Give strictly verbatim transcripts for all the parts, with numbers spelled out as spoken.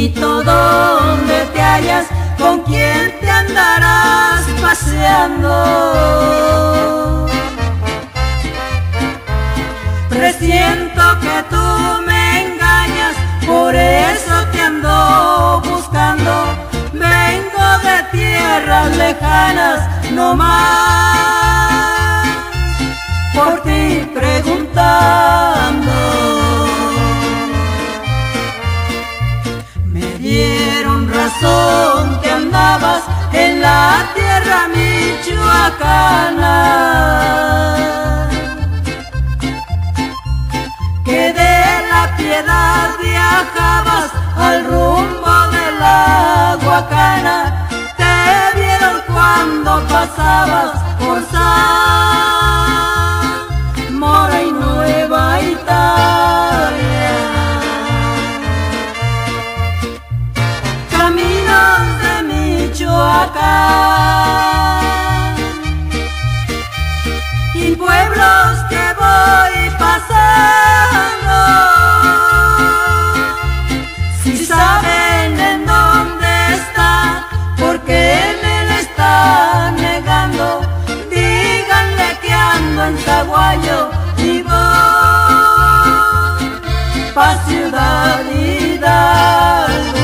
niñito, ¿dónde te hallas? ¿Con quién te andarás paseando? Presiento que tú me engañas, por eso te ando buscando. Vengo de tierras lejanas, no más por ti preguntando. Me dieron razón que andabas en la tierra michoacana, que de la Piedad viajabas al rumbo de la Huacana. Te vieron cuando pasabas por Zamora y Nueva Italia. Caminos de Michoacán y pueblos que voy pasando, si saben en dónde está, porque en él está negando, díganle que ando en Zaguayo y voy pa' Ciudad Hidalgo.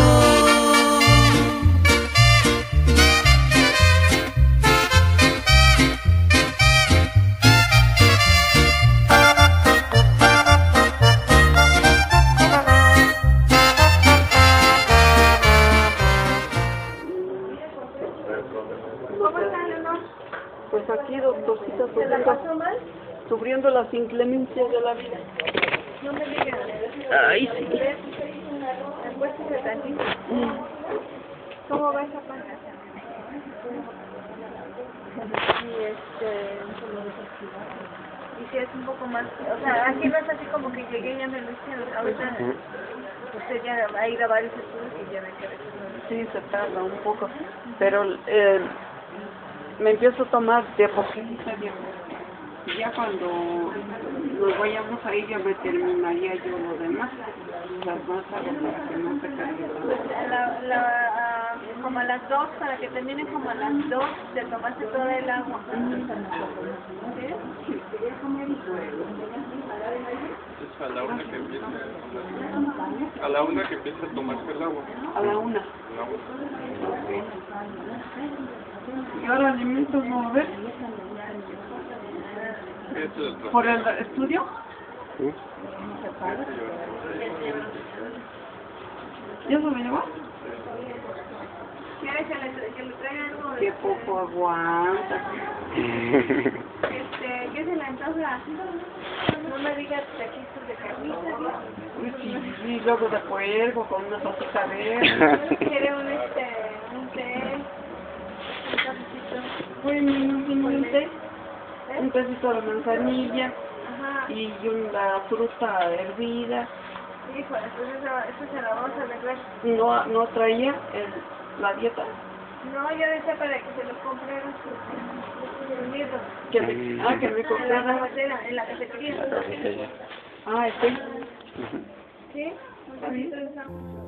¿Cómo está, Leonor? Pues aquí, doctorcita, ¿Se la pasó mal? sufriendo las inclemencias de la vida. No me digas. Ay, sí. Acuérdese tantito. Mm. ¿Cómo va esa panza? Y este... Y si es un poco más... O sea, aquí no es así como que llegué y ya me lo hicieron. Ahorita usted ya va a ir a varios estudios y ya ve que a veces no. Sí, se tarda un poco, pero eh, me empiezo a tomar de poquito a poco. Y ya cuando nos vayamos ahí ya me terminaría yo lo demás, las más algo para que no se cargue todo. La, la, ah, como a las dos, para que terminen como a las dos, te tomaste toda el agua. ¿Sí? Es a la una que empieza a tomarse. A la una que empieza a tomarse el agua. A la una. El agua. Y ahora alimentos, ¿no? A ver, Esto es por el estudio. ¿Sí? ¿Ya se me llevó? ¿Quieres que le, que le traiga algo de... Qué poco aguanta. Este, ¿qué se le antoja? No me digas taquitos de carnitas. Uy, sí, sí, luego de puerco con una salsita verde. ¿Quiere un, este, un té? Un cafecito. Uy, un, un, un té, ¿Eh? un tecito de manzanilla Ajá. y una fruta hervida. Hijo, entonces eso, eso se la vamos a arreglar. No, no traía el, la dieta. No, yo decía para que se los comprara sus, sus nietos. Que me, ah, que me En la comprara. cafetera, en la cafetería. La cafetería. Ah, sí. ¿Sí? Un poquito de esa.